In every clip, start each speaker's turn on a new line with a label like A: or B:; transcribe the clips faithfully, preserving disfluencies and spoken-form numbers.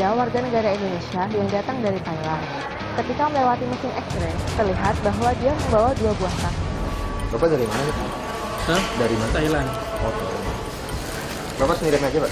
A: ada warga negara Indonesia yang datang dari Thailand. Ketika melewati mesin X-ray, terlihat bahwa dia membawa dua buah tas.
B: Bapak dari mana?
C: Hah?
B: Dari mana?
C: Thailand.
B: Oh, Thailand. Bapak sendirian aja, Pak?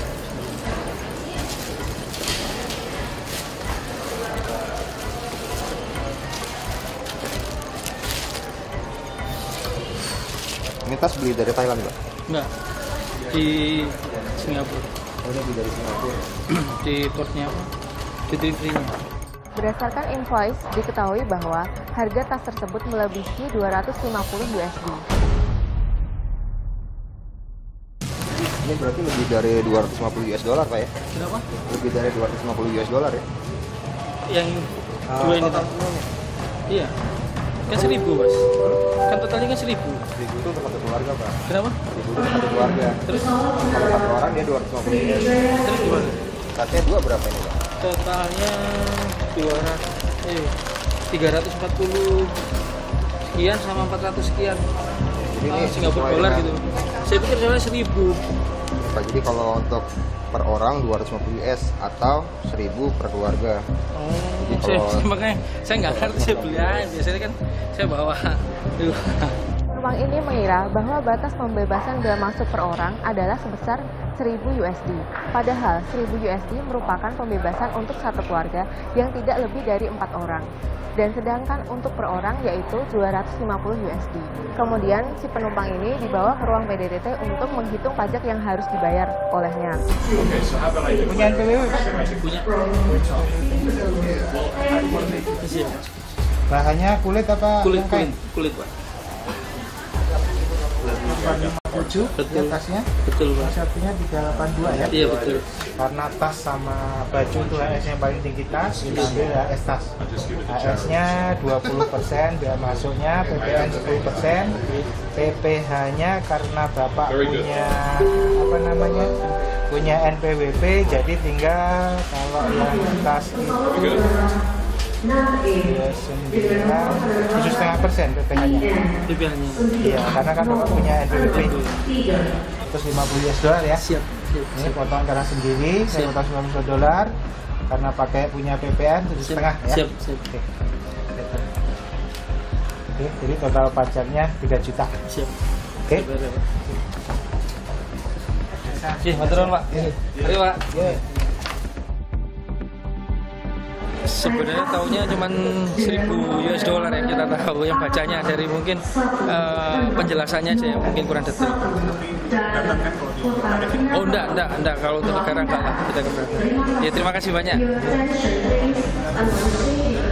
B: Ini tas beli dari Thailand, Pak?
C: Enggak. Di Singapura.
B: Oh, ini beli dari Singapura.
C: Di portnya apa? Di delivery-nya.
A: Berdasarkan invoice, diketahui bahwa harga tas tersebut melebihi dua ratus lima puluh U S D.
B: Ini berarti lebih dari dua ratus lima puluh U S dollar, Pak ya?
C: Kenapa?
B: Lebih dari dua ratus lima puluh U S dollar ya?
C: Yang
B: Uh,
C: dua ini
B: total
C: Pak?
B: semuanya.
C: Iya. Kan seribu, Mas. Kan totalnya kan seribu.
B: Seribu itu untuk satu keluarga, Pak.
C: Kenapa?
B: Seribu itu satu keluarga.
C: Terus?
B: Kalau satu orang dia dua ratus lima puluh U S.
C: Terus gimana?
B: Tasnya dua berapa ini, Pak?
C: Totalnya dua ratus, eh, tiga ratus empat puluh sekian sama empat ratus sekian.
B: Jadi
C: Ah,
B: ini
C: Singapura
B: sesuai
C: dolar
B: dengan-
C: gitu. Saya pikir soalnya seribu.
B: Pak, jadi kalau untuk per orang dua ratus lima puluh U S atau seribu per keluarga.
C: Oh,
B: Jadi
C: saya,
B: kalau-
C: makanya saya nggak ngerti, saya beli aja. Biasanya kan saya bawa dulu.
A: Penumpang ini mengira bahwa batas pembebasan bea masuk per orang adalah sebesar seribu U S D. Padahal seribu U S D merupakan pembebasan untuk satu keluarga yang tidak lebih dari empat orang. Dan sedangkan untuk per orang yaitu dua ratus lima puluh U S D. Kemudian si penumpang ini dibawa ke ruang P D T T untuk menghitung pajak yang harus dibayar olehnya.
D: Punya N P W P?
C: Punya. Siap.
D: Bahannya kulit apa?
C: Kulit,
D: yang kain?
C: kulit, kulit, Pak.
D: tujuh
C: Betul.
D: ya tasnya.
C: Betul, Pak.
D: Satunya tiga delapan dua ya.
C: Iya, betul.
D: Karena tas sama baju itu H S yang paling tinggi tas, kita ambil H S tas. H S-nya dua puluh persen, biaya masuknya, P P N sepuluh persen, P P H-nya karena Bapak punya apa namanya? Punya N P W P, jadi tinggal kalau yang tas itu ya sembilan tujuh setengah persen P P H-nya.
C: P P H-nya.
D: Iya, karena kan Bapak punya N P W P terus lima puluh U S dollar ya.
C: Siap. Siap.
D: Ini potong darah sendiri, saya
C: Siap.
D: potong sembilan puluh dolar karena pakai punya P P N tujuh setengah ya.
C: Siap, siap.
D: Oke. Oke, jadi total pajaknya tiga juta.
C: Siap.
D: Oke.
C: Siap, Pak. Oke, matur nuwun, Pak. Mari, Pak. Sebenarnya tahunya cuma seribu U S dollar yang kita tahu, yang bacanya dari mungkin eh, penjelasannya aja yang mungkin kurang detail. Oh enggak, enggak, enggak, kalau untuk negara enggak lah, kita keberatan. Ya terima kasih banyak.